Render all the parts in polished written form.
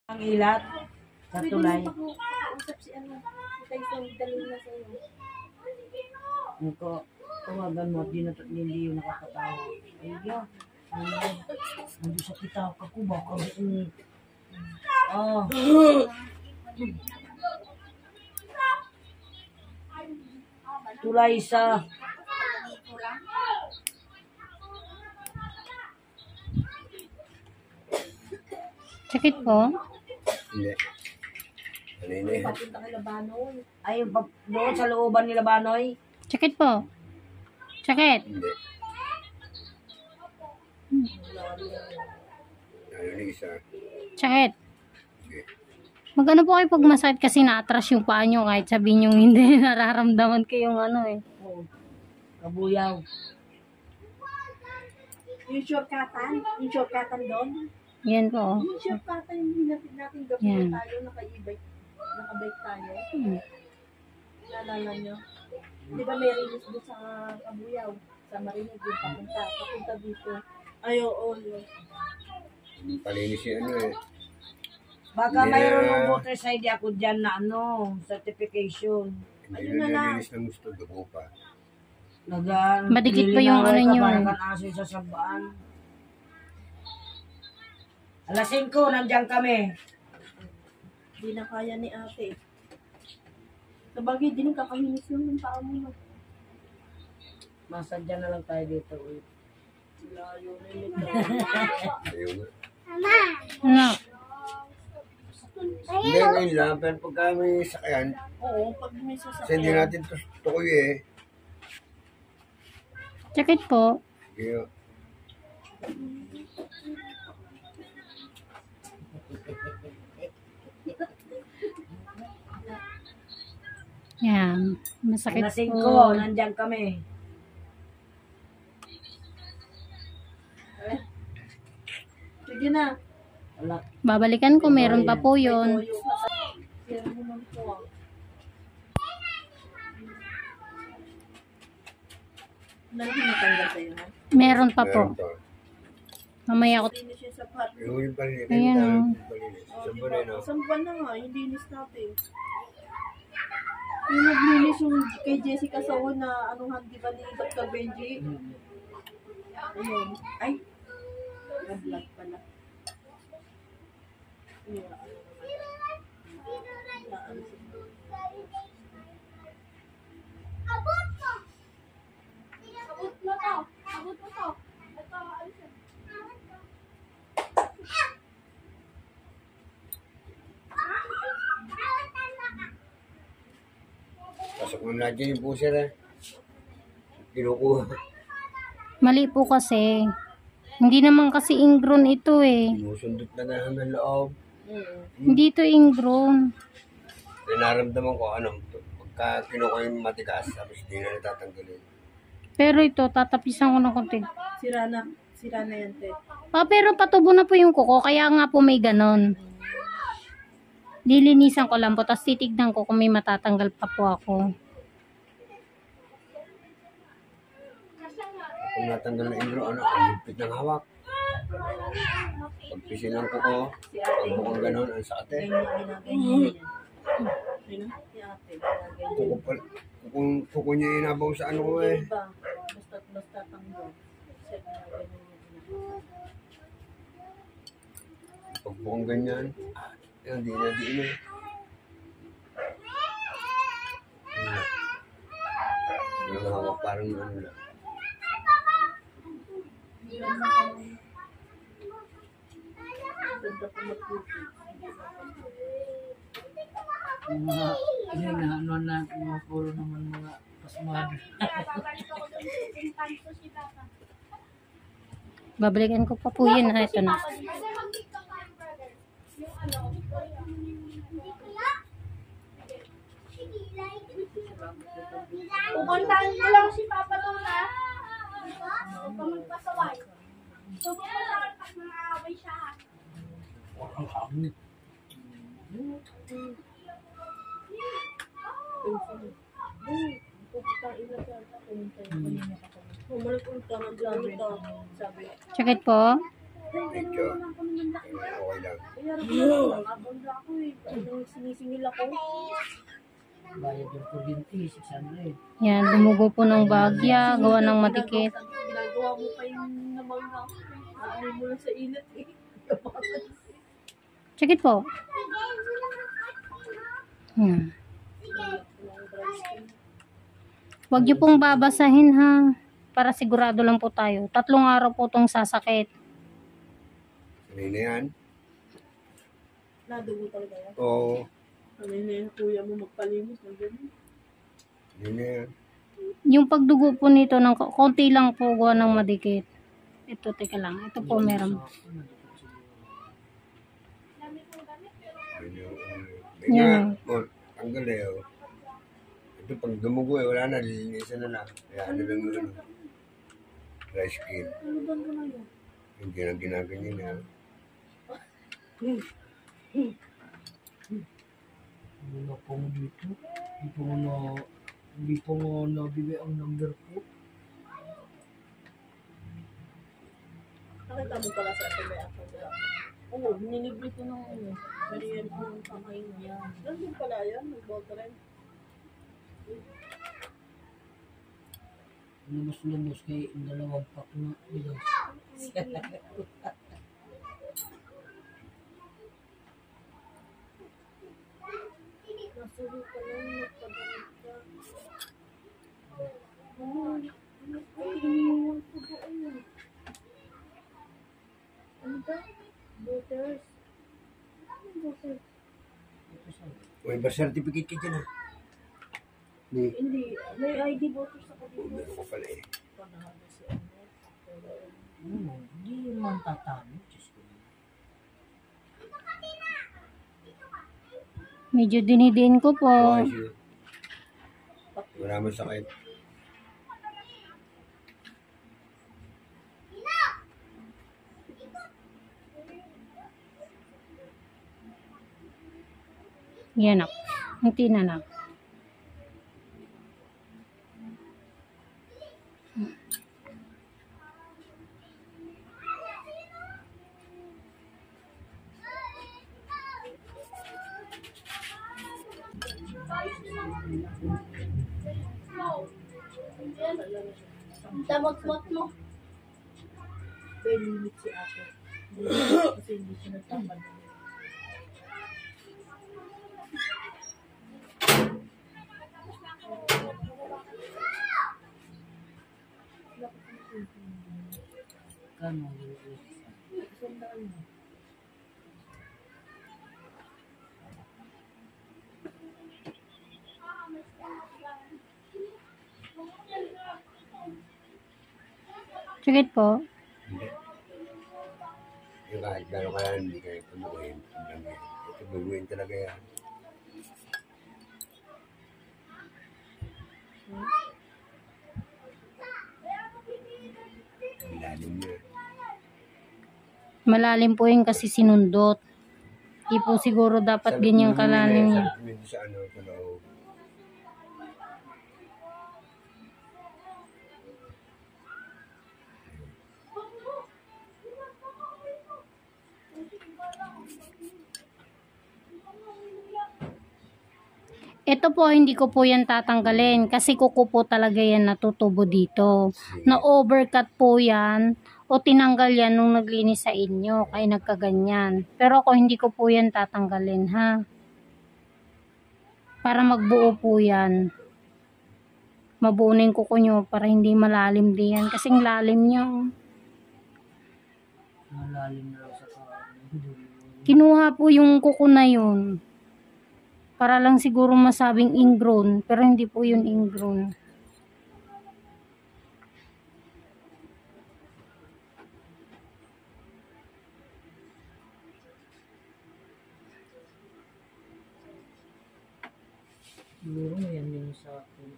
Ang ilat sa tulay. Usap si ano, si Tyson, dalhin na sa iyo. Nako, tawagan mo, hindi yung nakakatawa. Ay, yeah. Hindi sa kita ako, baka tulay sa Sakit po? Hindi. Kanina yan. Papunta kay Labanoy. ay doon sa looban ni Labanoy. Sakit po? Sakit? Hindi. Narinig isa. Sakit? Hindi. Magano po kayo pag masakit kasi na-atras yung paa nyo kahit sabihin nyo hindi nararamdaman kayong ano eh. Oh, kabuyaw. Yung shortcutan doon. Yan po. Yung shortcutan, hindi natin gawin Yan. tayo, nakabike tayo. Naalala nyo? Di ba may release doon sa Kabuyaw? Sa Marinig, yung papunta dito. Ay, oo. Palinis yung ano eh. Baka Yeah. mayroon ng voter ID ako dyan na certification. Hindi Ayun na na lang. nalinis ng gusto. Dugo pa. Madikit pa yung ano nyo eh. Parang aso sa sabaan. Alas 5, nandiyan kami. Hindi na kaya ni ate. Sa bagay, din kakahinis yung tao mo. Masadya na lang tayo dito. Layo na yun. Ayun nga. Ano? Hindi ngayon lang. Pero pagka may sakayan, Oo, pag may kasi hindi sasakyan. natin tukoy eh. Sakit po? Kaya, Yan. Masakit Alas 5, po. nandiyan kami. Sige na. Wala. Babalikan ko, meron pa po yun. Sira mo man po. Natanggal sa'yo, ha? Meron pa po. meron pa. Mamaya ko. Linis yung sapat. Yung palinis. Ayan, oh. Palinis. Oh, Isang diba? buwan na. Isang buwan na nga, yung linis natin. Yung naglinis yung kay Jessica Sawan na anuhan, di ba ni Dr. Benji? Ayun. Ay! Nag-vlog pala. Yeah. Pasok mo na dyan yung pusher eh. Kinukuha. Mali po kasi. Hindi naman kasi ingrown ito eh. Sinusundot na nga ng loob. Hindi ito ingrown. Naramdaman ko ano, pagka kinukuha yung matigas, tapos hindi na natatanggalin. Pero ito, tatapisan ko ng konti. Sira na yan, te. Pero patubo na po yung kuko, kaya nga po may ganon. Lilinisan ko lang po, tapos titignan ko kung may matatanggal pa po ako. Kung natanggal na indro, ano, ang lipit ng hawak. Pagpisilan ko ko, pag mukhang ganon, ang sakit eh. Ganyan. Ayun, si ate. Ganyan. Kuko niya inabaw sa ano ko eh. Diba? Basta tanggol. Siya ganyan. Pag mukhang ganyan, hindi na diin eh. Yung hawak parang ano na. Ganda ko mag-YouTube. Mga puro naman mga pasmado. Babalikan ko pa po yun ha, ito na. Pupuntahan ko lang si Papa Lola. Huwag ka magpasaway. Huwag mo lang pag nangaaway siya. Bumalik ulit ka ng sabi. Sakit po? Medyo. Ako naman laki. Okay lang. Kaya rin nakabanda ako eh. Ano sinisingil ako. Bayad yung kuryente, 600. Yan, dumugo po ng bagya, gawa ng matikit. Ginagawa mo pa yung namangga ako eh. Ano mo lang sa init eh. Check it po. Huwag niyo pong babasahin ha. Para sigurado lang po tayo. 3 araw po itong sasakit. Sanay na yan. Nadugo talaga yan. Oo. Ano na yung kuya mo magpalinis ng ganun. Sanay na yan. Yung pagdugo po nito, ng konti lang po gawa ng madikit. Ito, teka lang. Ito po meron. Ganyan. Oh, tanggal eh. Oh. Ito pag dumugo eh, wala na, lilinisan na lang. Kaya ano lang yun. Dry skin. Ano ba na yun? Hindi na ginaganyan eh. Wala pa mo dito. Hindi pa nga nabigay ang number ko. Nakita mo pala sa atin may account nila. Oo, nilibre ko ng ano. Marian ko ng kamay niya. Nandun pala yan, nag-boyfriend. Lumos-lumos kay 2 pack na. Nasulit ka lang, nagpagalit ka. Ay, iniwan ko doon. Ano ba? Voters. Ano voters? May birth certificate ka dyan ah. Hindi, may ID voters ako dito. Meron ko pala eh. Panahalo si ano. Hindi man tatalo. Diyos ko. Medyo dinidiin ko po. Okay, sure. Wala mo sakit. Yan ako. Hindi na lang. Damot-mot mo. May limit si ate. Kasi hindi siya nagtamad. Kano? Sandaan mo. Sakit po. Hindi. Yung kahit gano'n kaya hindi kayo tumukuhin. Ito bubuhin talaga yan. Ang lalim niya. Malalim po yun kasi sinundot. Di po siguro dapat ganyang kalalim niya. Sa ano, sa loob. Ito po, hindi ko po yan tatanggalin kasi kuko po talaga yan natutubo dito. Na-overcut po yan o tinanggal yan nung naglinis sa inyo kaya nagkaganyan. Pero ako hindi ko po yan tatanggalin ha. Para magbuo po yan. Mabuo na yung kuko nyo para hindi malalim din yan. Kasing lalim nyo. Malalim na lang sa Kinuha po yung kuko na yun. Para lang siguro masabing ingrown. Pero hindi po yun ingrown. siguro yan yung sa akin.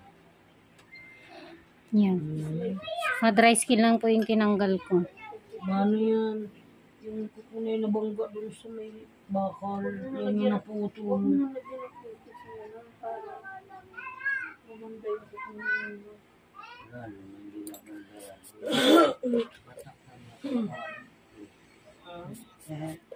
Yan. Ma-dry skin lang po yung kinanggal ko. Mano yan? Yung kukunay na bangga doon sa may bakal. Yan yung naputol. Huwag mo na ginapito siya lang para maganda yung kukunin mo. Lalo, hindi na banda yan. Patak na Ah. Eh,